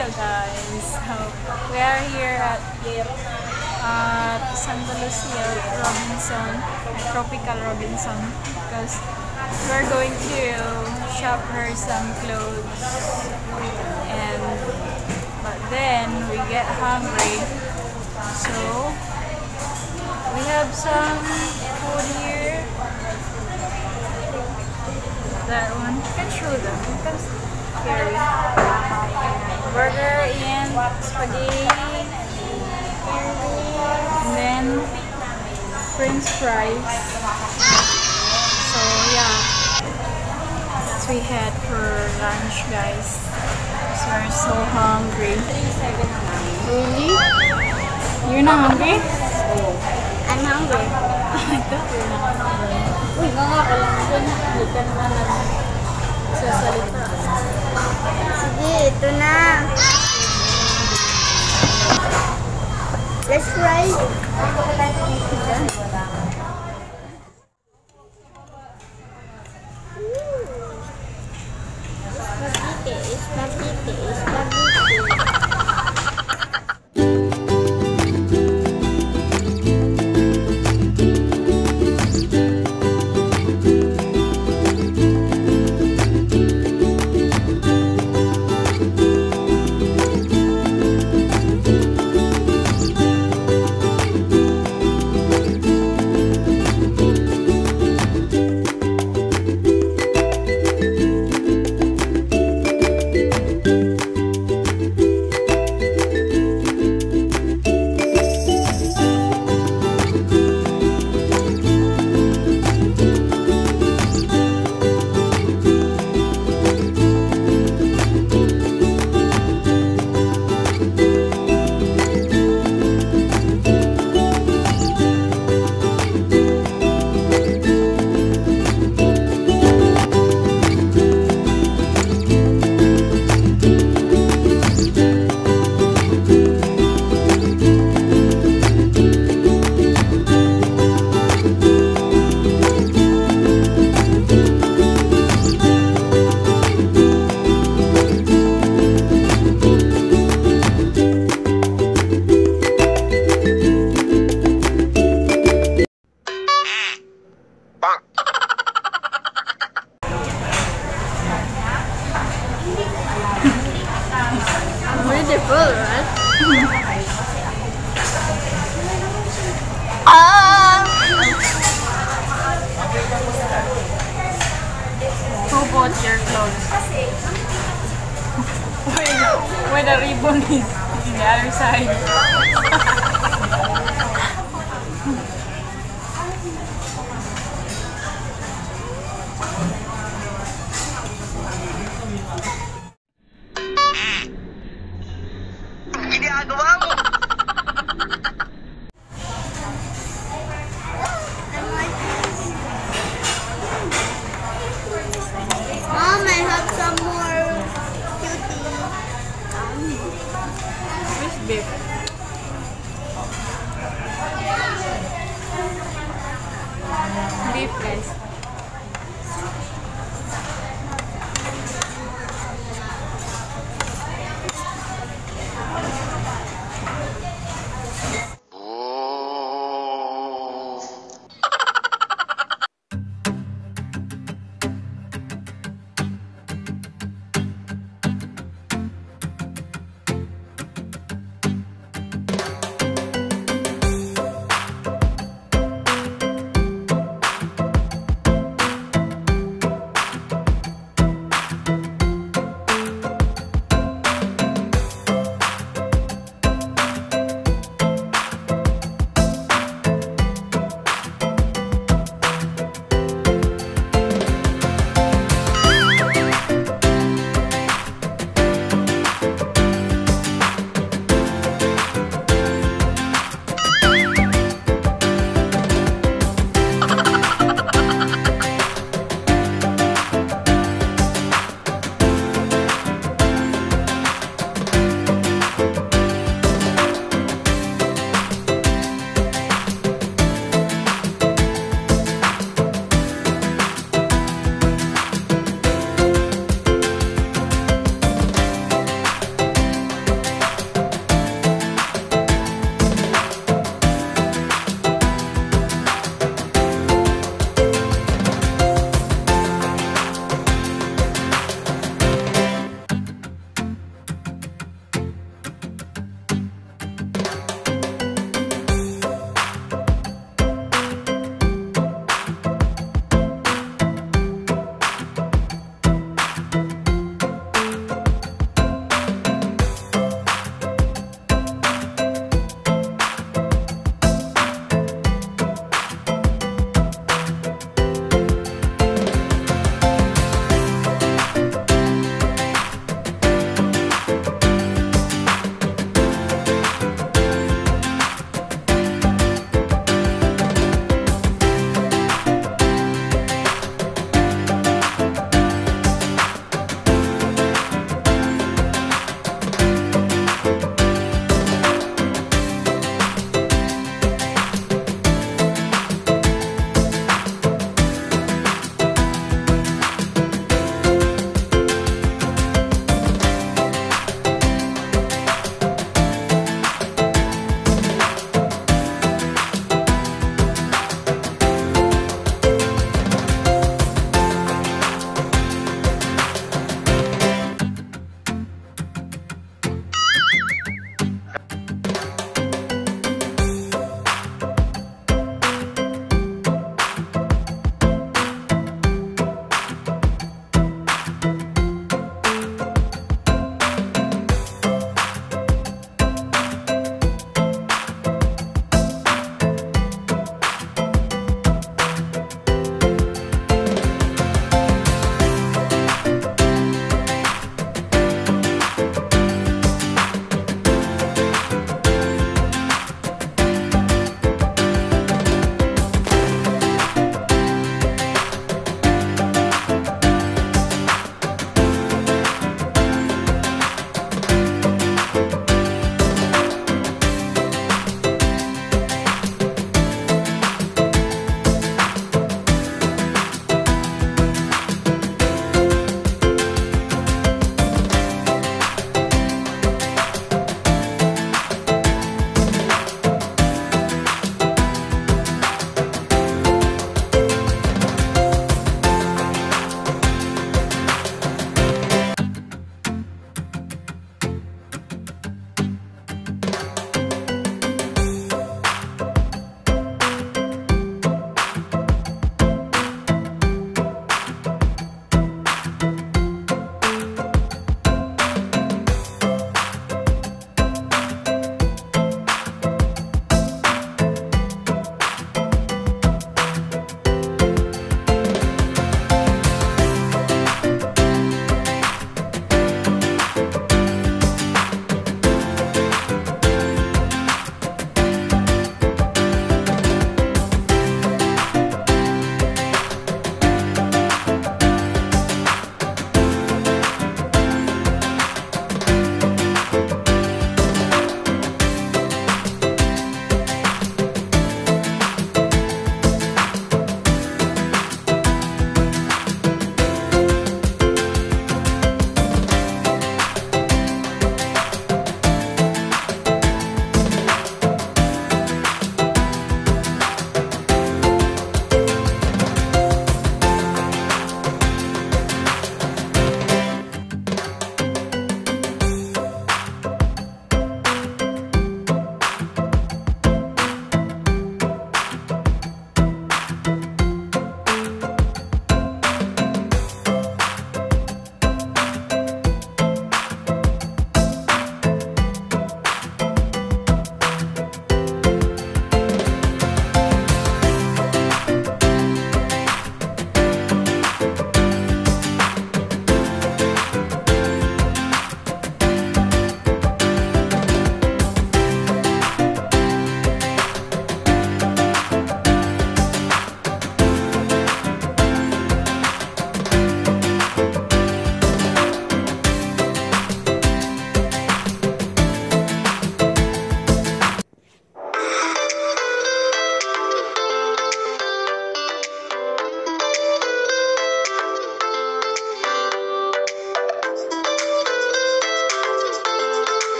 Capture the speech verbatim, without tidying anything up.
Hello guys, so we are here at at Santa Lucia Robinson, Tropical Robinson, because we're going to shop her some clothes, and but then we get hungry, so we have some food here. That one, you can show them, you can carry burger and spaghetti, and then french fries. So yeah, that's what we had for lunch, guys. So we're so hungry. Really? You're not hungry? I'm hungry. I thought you're not hungry. Uy, nakakalangan. Hindi ka naman nagsasalita. Sige, ito na. Let's try. Spaghetti, spaghetti, spaghetti. Beautiful, right? Ah! Who bought your clothes? where, where the ribbon is in the other side. Mom, I have some more cutie. Which beef? Beef, guys.